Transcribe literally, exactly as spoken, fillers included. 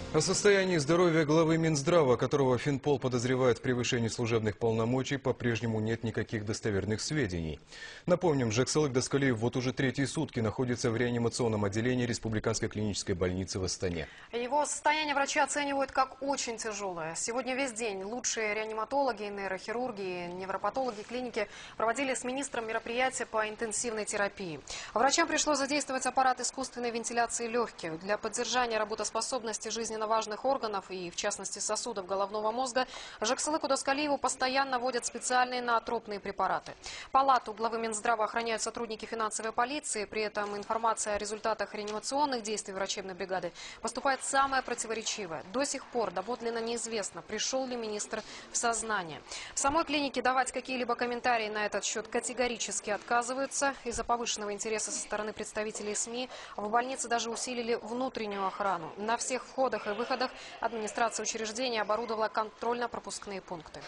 О состоянии здоровья главы Минздрава, которого Финпол подозревает в превышении служебных полномочий, по-прежнему нет никаких достоверных сведений. Напомним, Жаксылык Даскалиев вот уже третьи сутки находится в реанимационном отделении Республиканской клинической больницы в Астане. Его состояние врачи оценивают как очень тяжелое. Сегодня весь день лучшие реаниматологи, нейрохирурги, невропатологи клиники проводили с министром мероприятия по интенсивной терапии. Врачам пришлось задействовать аппарат искусственной вентиляции легких. Для поддержания работоспособности жизненно важных органов и, в частности, сосудов головного мозга, Жаксылыку Даскалиеву постоянно вводят специальные ноотропные препараты. Палату главы Минздрава охраняют сотрудники финансовой полиции. При этом информация о результатах реанимационных действий врачебной бригады поступает самая противоречивая. До сих пор доподлинно неизвестно, пришел ли министр в сознание. В самой клинике давать какие-либо комментарии на этот счет категорически отказываются. Из-за повышенного интереса со стороны представителей СМИ в больнице даже усилили внутреннюю охрану. На всех входах и выходах администрация учреждения оборудовала контрольно-пропускные пункты.